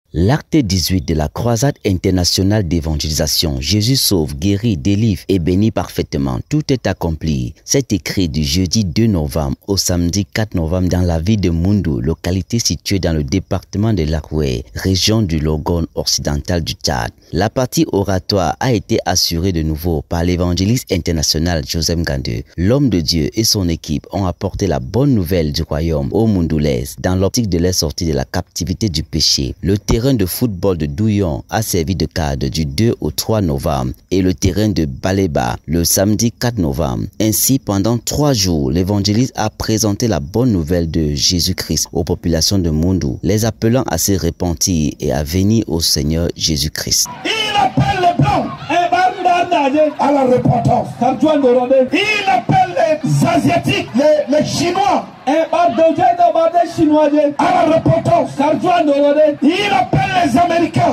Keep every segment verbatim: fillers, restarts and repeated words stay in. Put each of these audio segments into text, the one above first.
L'acte dix-huit de la croisade internationale d'évangélisation, Jésus sauve, guérit, délivre et bénit parfaitement. Tout est accompli. C'est écrit du jeudi deux novembre au samedi quatre novembre dans la ville de Moundou, localité située dans le département de l'Akoué, région du Logone occidental du Tchad. La partie oratoire a été assurée de nouveau par l'évangéliste international Joseph Ngandou. L'homme de Dieu et son équipe ont apporté la bonne nouvelle du royaume aux Moundoulais dans l'optique de les sortir de la captivité du péché. Le terrain de football de Douillon a servi de cadre du deux au trois novembre et le terrain de Baléba le samedi quatre novembre. Ainsi, pendant trois jours, l'évangéliste a présenté la bonne nouvelle de Jésus-Christ aux populations de Moundou, les appelant à se repentir et à venir au Seigneur Jésus-Christ. Il appelle les Blancs à la repentance. Il appelle les Asiatiques, les, les Chinois à la repentance. Il appelle les Américains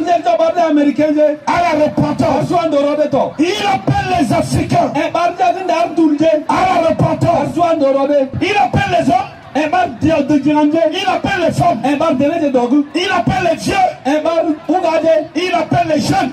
à la repentance. Il appelle les Africains à la repentance. Il appelle les hommes. Il appelle les femmes. Il appelle les vieux. Il appelle les jeunes.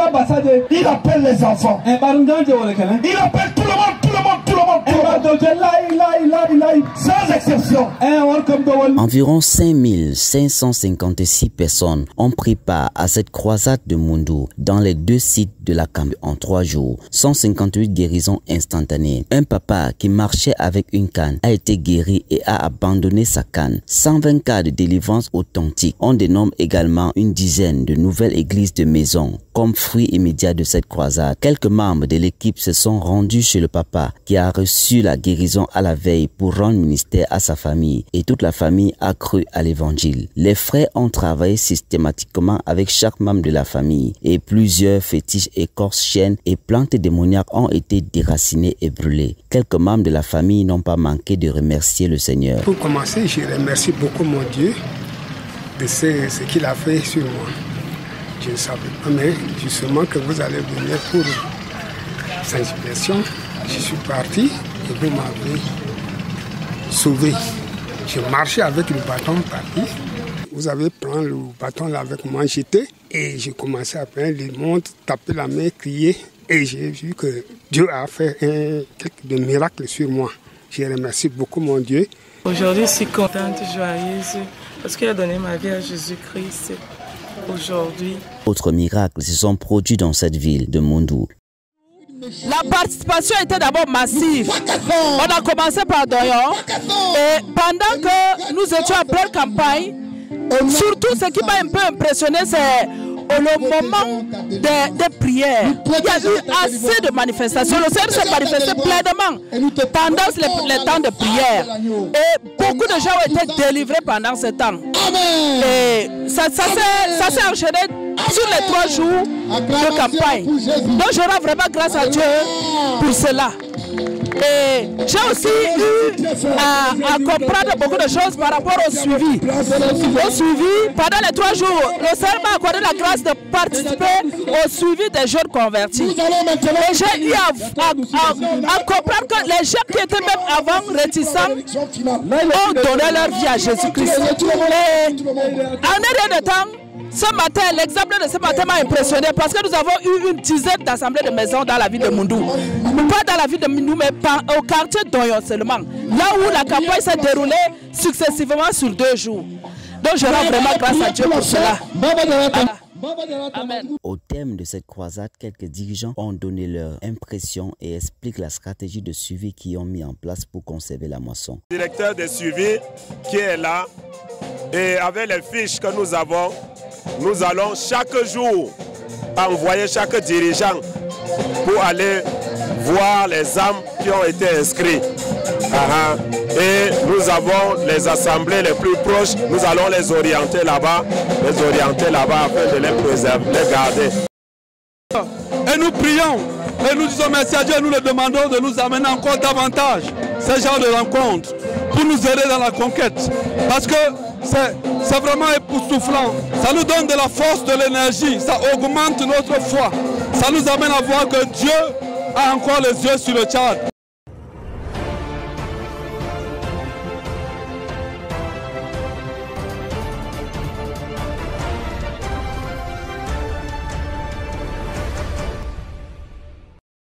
Il appelle les enfants. Il appelle tout le monde, tout le monde, tout le monde, tout le monde. Sans exception. Environ cinq mille cinq cent cinquante-six personnes ont pris part à cette croisade de Moundou dans les deux sites de la Cameroun en trois jours. cent cinquante-huit guérisons instantanées. Un papa qui marchait avec une canne a été guéri et a abandonné sa canne. cent vingt cas de délivrance authentique. On dénomme également une dizaine de nouvelles églises de maison comme fruit immédiat de cette croisade. Quelques membres de l'équipe se sont rendus chez le papa qui a reçu la guérison à la veille pour rendre ministère à sa famille et toute la famille a cru à l'évangile. Les frères ont travaillé systématiquement avec chaque membre de la famille et plusieurs fétiches, écorces, chiennes et plantes démoniaques ont été déracinés et brûlés. Quelques membres de la famille n'ont pas manqué de remercier le Seigneur. Pour commencer, je remercie beaucoup mon Dieu de ce, ce qu'il a fait sur moi. Je ne savais pas, mais justement que vous allez venir pour sensibilisation. Je suis parti et vous m'avez sauvé. Je marchais avec le bâton parti. Vous avez pris le bâton là avec moi, j'étais et j'ai commencé à prendre le monde, taper la main, crier. Et j'ai vu que Dieu a fait un, quelques de miracles sur moi. Je remercie beaucoup mon Dieu. Aujourd'hui, je suis contente, joyeuse, parce qu'il a donné ma vie à Jésus-Christ. Aujourd'hui. Autres miracles se sont produits dans cette ville de Moundou. La participation était d'abord massive. On a commencé par Doyon. Et pendant que nous étions en pleine campagne, surtout ce qui m'a un peu impressionné, c'est au moment des, des prières. Il y a eu assez de manifestations. Le Seigneur s'est manifesté pleinement pendant les, les temps de prière. Et beaucoup de gens ont été délivrés pendant ce temps. Et ça, ça s'est enchaîné sur les trois jours de campagne. Donc je rends vraiment grâce à Dieu pour cela. Et j'ai aussi eu à, à comprendre beaucoup de choses par rapport au suivi. Au suivi, pendant les trois jours, le Seigneur m'a accordé la grâce de participer au suivi des jeunes convertis. Et j'ai eu à, à, à, à comprendre que les gens qui étaient même avant réticents ont donné leur vie à Jésus-Christ. Et en un rien de temps, ce matin, l'exemple de ce matin m'a impressionné parce que nous avons eu une dizaine d'assemblées de maisons dans la ville de Moundou. Pas dans la ville de Moundou, mais au quartier d'Oyon seulement. Là où la campagne s'est déroulée successivement sur deux jours. Donc je rends vraiment grâce à Dieu pour cela. Amen. Au thème de cette croisade, quelques dirigeants ont donné leur impression et expliquent la stratégie de suivi qu'ils ont mis en place pour conserver la moisson. Le directeur de suivi qui est là et avec les fiches que nous avons, nous allons chaque jour envoyer chaque dirigeant pour aller voir les âmes qui ont été inscrits. Uh-huh. Et nous avons les assemblées les plus proches, nous allons les orienter là-bas, les orienter là-bas afin de les préserver, les garder. Et nous prions, et nous disons merci à Dieu, nous le demandons de nous amener encore davantage ce genre de rencontres pour nous aider dans la conquête. Parce que c'est vraiment époustouflant. Ça nous donne de la force, de l'énergie, ça augmente notre foi. Ça nous amène à voir que Dieu a encore les yeux sur le Tchad.